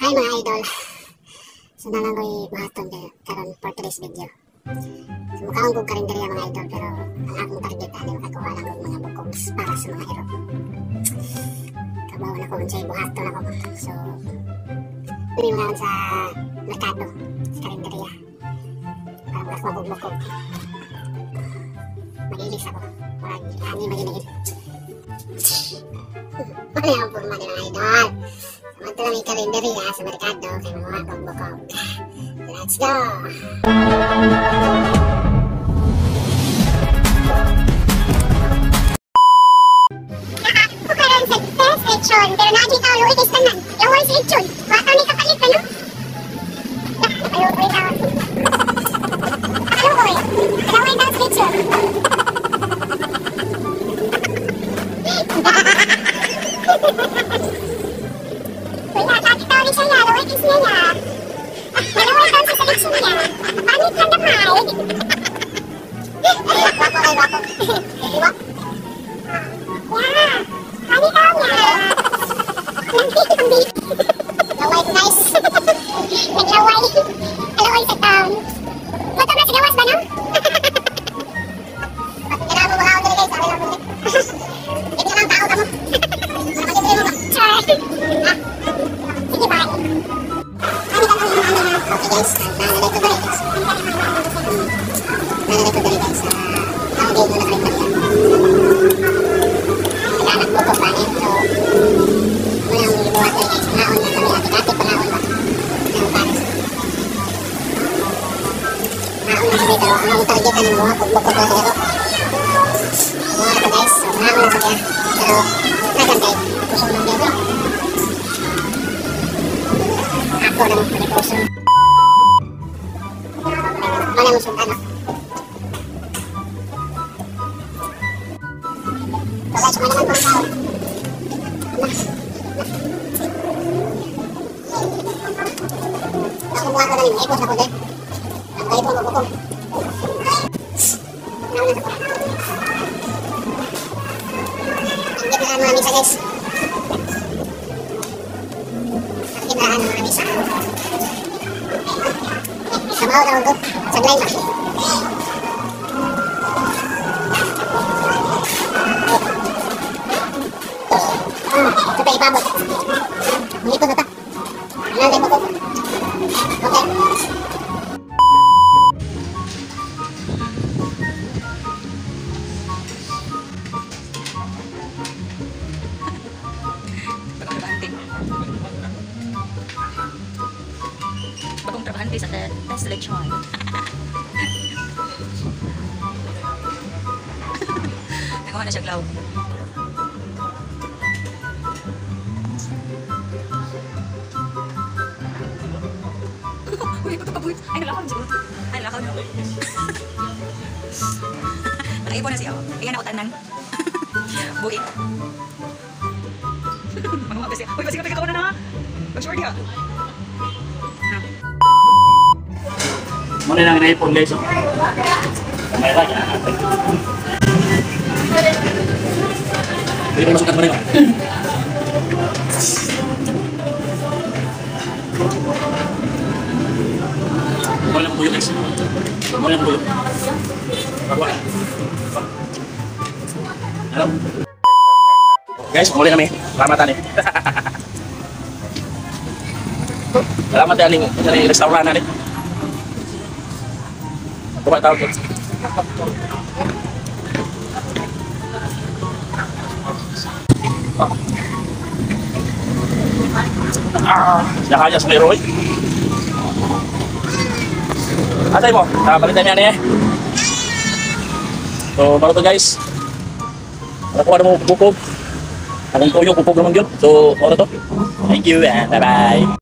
Hi mga idol. So nalang ko'y buhaton karon for today's video. So mukhaon kong karinderya mga idol, pero ang akong target ay makakuha lang kong mga bukogs para sa mga hero. Kabawa na ko kung sa'y buhaton ako. So pili mo naman sa merkado, sa karinderya, para makakuha kong bukog. Mag-ilis ako. Ani mag-ilis. Wala akong purma ni mga idol. Samantala may karinderya sa merkado kaya mga bukog. Let's go! Ako karoon sa first lechon, pero nakikita ko luwi kay Stanan. Laway sa lechon. Bata may kapalit na, no? Ayaw ko ito. Ayaw ko ito. Laway daw sa lechon. Wala, nakikita ko rin siya niya. Laway kay siya niya. Laway daw sa lechon niya. Panit lang naman. Wapo kay wapo. Wapo. Yeah, honey daw niya. Laway ko guys. Naglaway. Laway sa town. Bato na sa gawas ba no? Kailangan mo mga ako guys. Sabi lang mo. Ito lang tao ka mo. Nakasipin mo ba? Char. Sige bye. Okay guys. Nanalay ko ba rin guys? Nanalay ko ba rin guys? Tawag mo na karin ba yan? Anak mo ko panin. So, walang buhat kayo guys. Panahon na kami natin. Dati panahon ba? Ang pares. Panahon na kami pero ang targetan ng buhat. Bukbok ko hero. Buhat ko guys. So, panahon na kami. Pero, nagan kayo. Puso ng hero. Ako naman kami puso. Wala mo sundan. So guys, may naman pang tao. Tapos kumuha ko na rin, ipos ako din. Ang kayo po magbukom. Nauna na ko. Ang gitnaan mga misa guys. Ang gitnaan mga misa. Sabaw na ako. Saglay na. Ito pa ibabot. Malipot na ta. Nalagay mo ko. Okay. Bagong trabahante sa test lechon. Nagawa na siya glaw. Uy, pagkapabuit. Ay, nalakaw siguro. Ay, nalakaw na. Nakaipo na siya. Ayan ako tanan. Buit. Mga kasi. Uy, basi ka pagkakaw na na. Pag-sure diya. Muna lang na-iPhone guys. Kamay lang. Pwede mo masukad mo rin. Mula lang puyo guys. Mula lang puyo. Bawa. Hello. Guys, muli kami. Salamat ani. Salamat ani sa restaurant ani. Coba tahu guys. Dah aja selero. Asay mo, palitan niya niya. So, baru to guys. Nakuha na mo bukog. Anong tuyo, bukog naman yun. So, ano to? Thank you and bye-bye.